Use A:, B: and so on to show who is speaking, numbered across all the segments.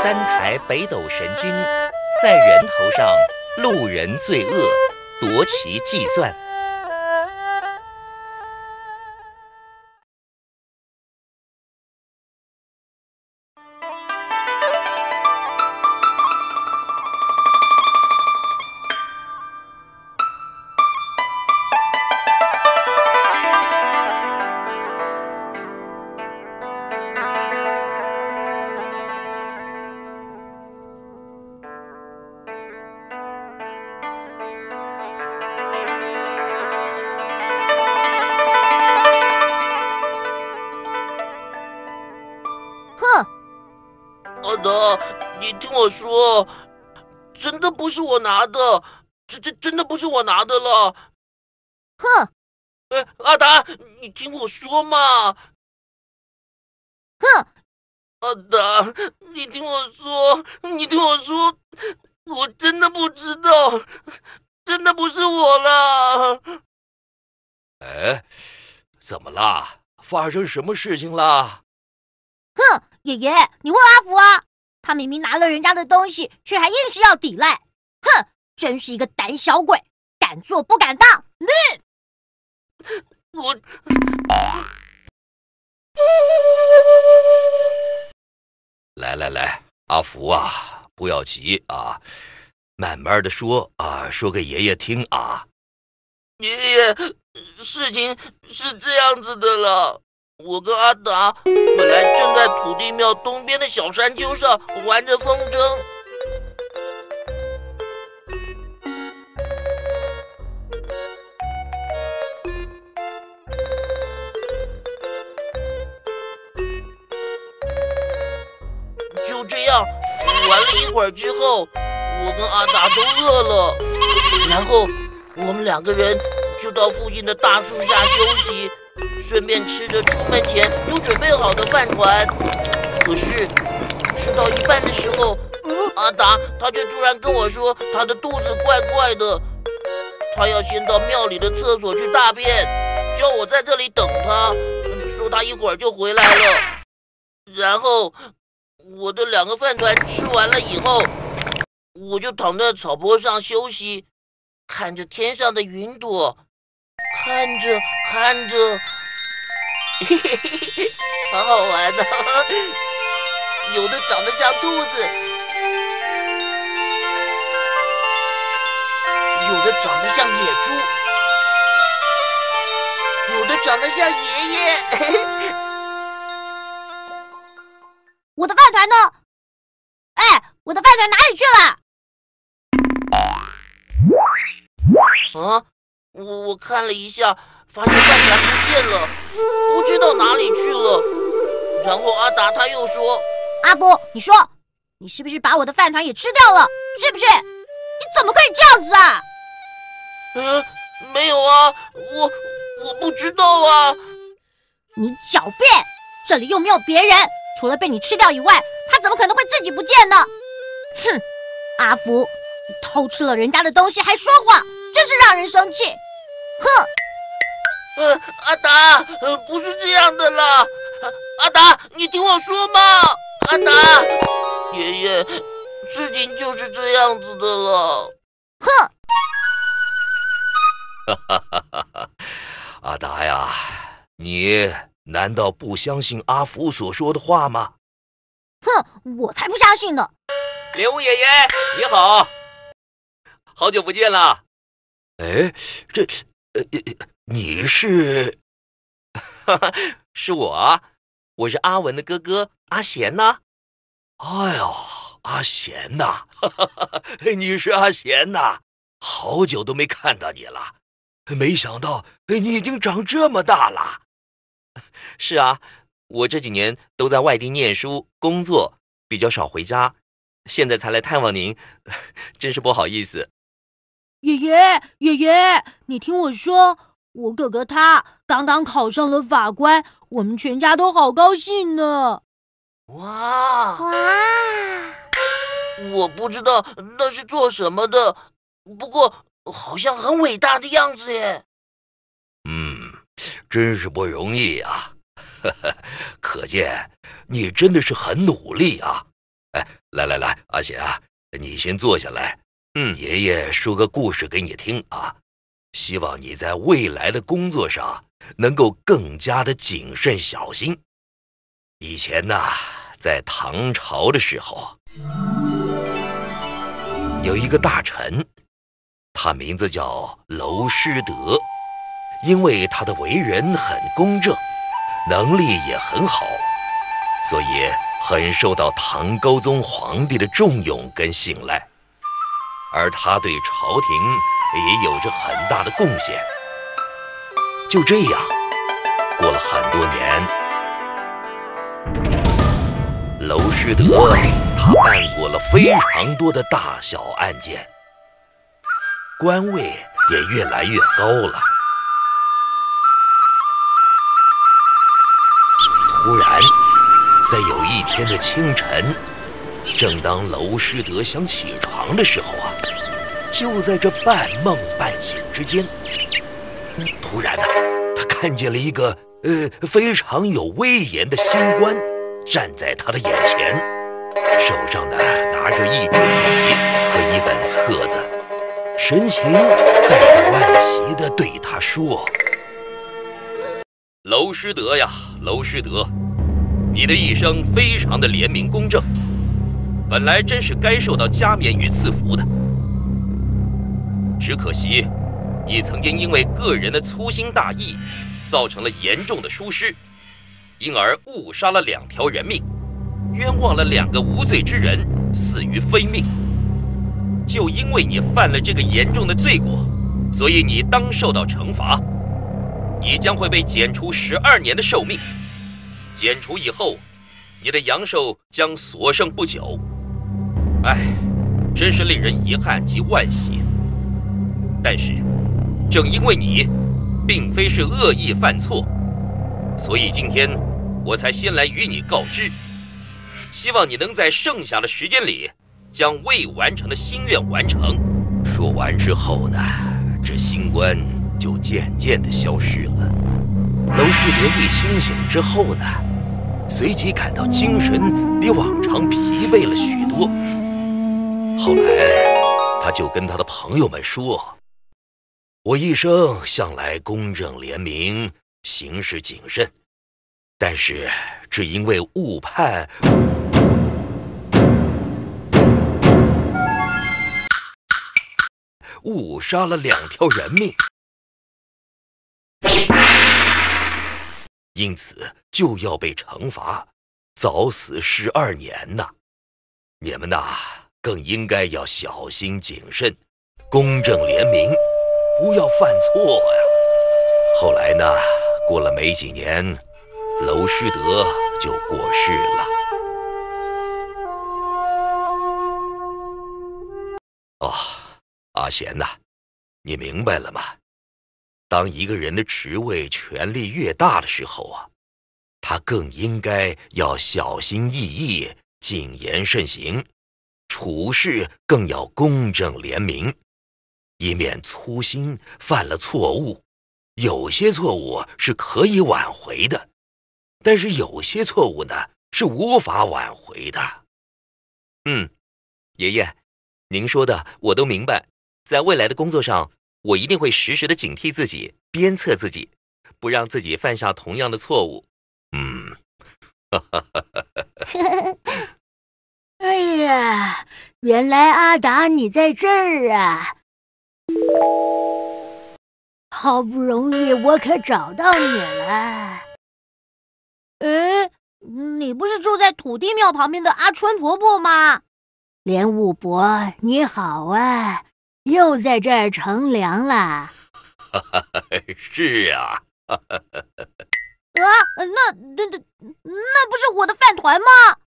A: 3台北斗神君，在人头上路人罪恶，夺其计算。
B: 阿达，你听我说，真的不是我拿的，真的不是我拿的了。
C: 哼！
B: 阿达，你听我说嘛。
C: 哼！
B: 阿达，你听我说，我真的不知道，真的不是我了。
D: 哎，怎么啦？发生什么事情啦？
C: 哼，爷爷，你问阿福啊！他明明拿了人家的东西，却还硬是要抵赖。哼，真是一个胆小鬼，敢做不敢当。
B: 我……
D: 来，阿福啊，不要急啊，慢慢的说啊，说给爷爷听啊。
B: 爷爷，事情是这样子的了。我跟阿达本来正在土地庙东边的小山丘上玩着风筝，就这样玩了一会儿之后，我跟阿达都饿了，然后我们2个人就到附近的大树下休息。顺便吃着出门前就准备好的饭团，可是吃到一半的时候，阿达他却突然跟我说他的肚子怪怪的，他要先到庙里的厕所去大便，叫我在这里等他，说他一会儿就回来了。然后我的2个饭团吃完了以后，我就躺在草坡上休息，看着天上的云朵，看着，嘿嘿嘿，好好玩的，有的长得像兔子，有的长得像野猪，有的长得像爷爷。
C: 我的饭团呢？哎，我的饭团哪里去了？
B: 啊，我看了一下，发现饭团不见了，不知道哪里去了。然后阿达他又说：“
C: 阿福，你说，你是不是把我的饭团也吃掉了？是不是？你怎么可以这样子啊？”
B: 没有啊，我不知道啊。
C: 你狡辩，这里又没有别人，除了被你吃掉以外，他怎么可能会自己不见呢？哼，阿福，你偷吃了人家的东西还说谎，真是让人生气。哼。
B: 阿达，不是这样的啦！阿达，你听我说嘛！阿达，爷爷，事情就是这样子的了。
C: 哼！
D: 阿达呀，你难道不相信阿福所说的话吗？
C: 哼，我才不相信呢！
A: 莲雾爷爷，你好，好久不见了。
D: 哎，你是？
A: 是我啊，我是阿文的哥哥阿贤呐。
D: 哎呦，阿贤呐，你是阿贤呐，好久都没看到你了，没想到你已经长这么大了。
A: 是啊，我这几年都在外地念书工作，比较少回家，现在才来探望您，真是不好意思。
E: 爷爷，你听我说，我哥哥他刚刚考上了法官，我们全家都好高兴呢。
B: 哇！我不知道那是做什么的，不过好像很伟大的样子耶。
D: 真是不容易啊！可见你真的是很努力啊！哎， 来，阿贤啊，你先坐下来。爷爷说个故事给你听啊，希望你在未来的工作上能够更加的谨慎小心。以前呢，在唐朝的时候，有一个大臣，他名字叫娄师德，因为他的为人很公正，能力也很好，所以很受到唐高宗皇帝的重用跟信赖，而他对朝廷也有着很大的贡献。就这样，过了很多年，娄师德他办过了非常多的大小案件，官位也越来越高了。突然，在有一天的清晨，正当娄师德想起床的时候啊，就在这半梦半醒之间，突然他看见了一个非常有威严的新官站在他的眼前，手上拿着一支笔和一本册子，神情带着惋惜地对他说：“
A: 娄师德呀，娄师德，你的一生非常的廉明公正，本来真是该受到加冕与赐福的。只可惜，你曾经因为个人的粗心大意，造成了严重的疏失，因而误杀了2条人命，冤枉了2个无罪之人，死于非命。就因为你犯了这个严重的罪过，所以你当受到惩罚。你将会被减除12年的寿命，减除以后，你的阳寿将所剩不久。唉，真是令人遗憾及惋惜。但是，正因为你并非是恶意犯错，所以今天我才先来与你告知，希望你能在剩下的时间里将未完成的心愿完成。
D: 说完之后呢，这新官就渐渐地消失了。娄师德一清醒之后呢，随即感到精神比往常疲惫了许多。后来，他就跟他的朋友们说：“我一生向来公正廉明，行事谨慎，但是只因为误判，误杀了2条人命，因此就要被惩罚，早死12年呐！你们呐，更应该要小心谨慎，公正廉明，不要犯错呀。”后来呢，过了没几年，娄师德就过世了。哦，阿贤呐，你明白了吗？当一个人的职位、权力越大的时候啊，他更应该要小心翼翼、谨言慎行，处事更要公正廉明，以免粗心犯了错误。有些错误是可以挽回的，但是有些错误呢是无法挽回的。
A: 爷爷，您说的我都明白，在未来的工作上，我一定会时时的警惕自己，鞭策自己，不让自己犯下同样的错误。
E: 哎呀，原来阿达你在这儿啊！好不容易我可找到你了。
C: 你不是住在土地庙旁边的阿春婆婆吗？
E: 莲雾伯，你好啊，又在这儿乘凉啦？
D: 是啊。
C: 那不是我的饭团吗？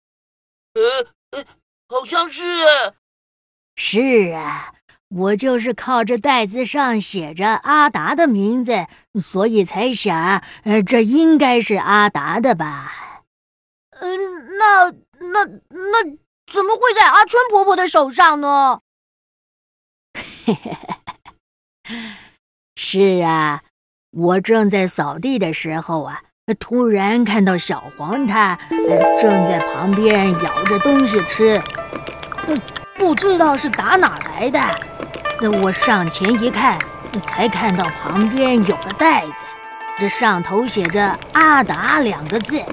B: 好像是。
E: 是啊，我就是靠着袋子上写着阿达的名字，所以才想，这应该是阿达的吧？
C: 那怎么会在阿春婆婆的手上呢？
E: 是啊，我正在扫地的时候啊， 突然看到小黄它正在旁边咬着东西吃，不知道是打哪来的。我上前一看，才看到旁边有个袋子，这上头写着“阿达”2个字。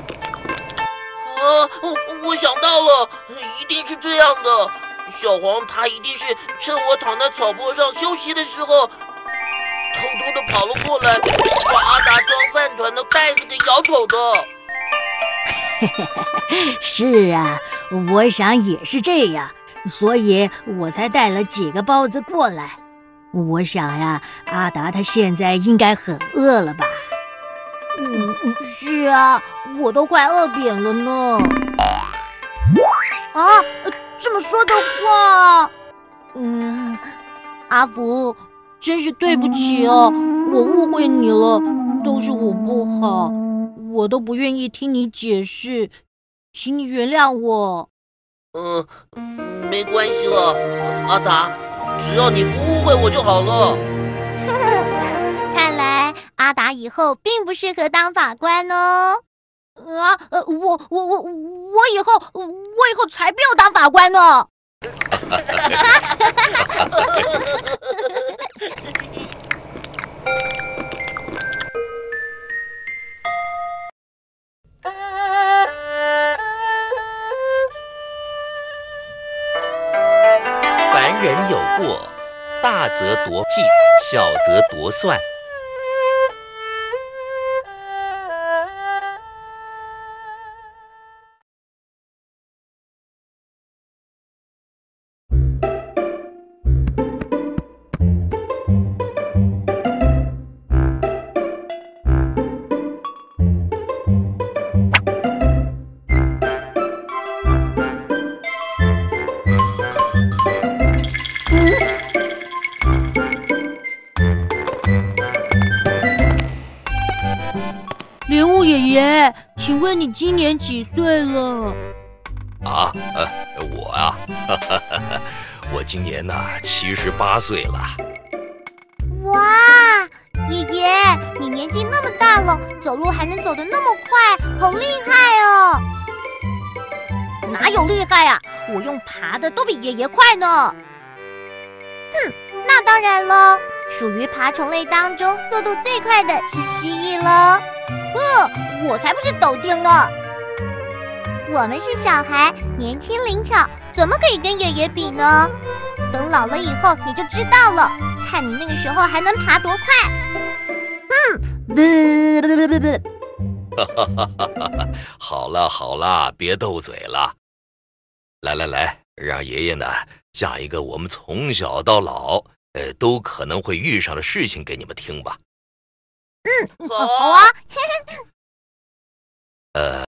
B: 我想到了，一定是这样的。小黄它一定是趁我躺在草坡上休息的时候，偷偷的跑了过来，把阿达装饭团的袋子给咬走的。
E: 是啊，我想也是这样，所以我才带了几个包子过来。我想呀，阿达他现在应该很饿了吧？
C: 是啊，我都快饿扁了呢。啊，这么说的话，阿福，真是对不起哦，我误会你了，都是我不好，我都不愿意听你解释，请你原谅我。
B: 没关系了，阿达，只要你不误会我就好了。
C: 看来阿达以后并不适合当法官哦。我以后才不要当法官呢。
A: 凡人有过，大则夺计，小则夺算。
C: 莲雾爷爷，请问你今年几岁了？
D: 我啊，我今年78岁了。
C: 哇，爷爷，你年纪那么大了，走路还能走得那么快，好厉害哦！哪有厉害啊？我用爬的都比爷爷快呢。那当然了，属于爬虫类当中速度最快的是蜥蜴了。我才不是抖丁呢！我们是小孩，年轻灵巧，怎么可以跟爷爷比呢？等老了以后你就知道了，看你那个时候还能爬多快！
D: 好了好了，别斗嘴了。来，让爷爷呢讲一个我们从小到老都可能会遇上的事情给你们听吧。
C: 好啊。